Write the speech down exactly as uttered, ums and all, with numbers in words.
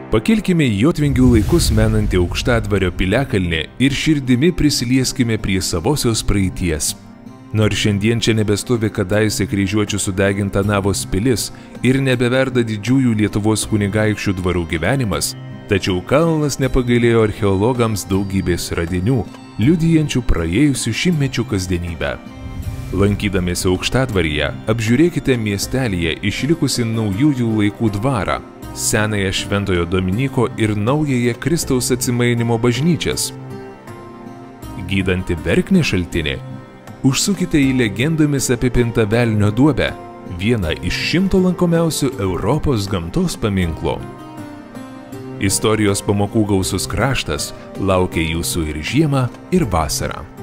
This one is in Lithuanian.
Pakilkime į jotvingių laikus menantį Aukštadvario piliakalnį ir širdimi prisilieskime prie savosios praeities. Nors šiandien čia nebestovi kadaise kryžiuočių sudeginta Navos pilis ir nebeverda didžiųjų Lietuvos kunigaikščių dvarų gyvenimas, tačiau kalnas nepagailėjo archeologams daugybės radinių, liudijančių praėjusių šimtmečių kasdienybę. Lankydamiesi Aukštadvaryje, apžiūrėkite miestelyje išlikusi naujųjų laikų dvarą, senąją Šventojo Dominyko ir naująją Kristaus atsimainimo bažnyčias. Gydantį Verknė šaltinį, užsukite į legendomis apipintą Velnio duobę, vieną iš šimto lankomiausių Europos gamtos paminklų. Istorijos pamokų gausus kraštas laukia jūsų ir žiemą, ir vasarą.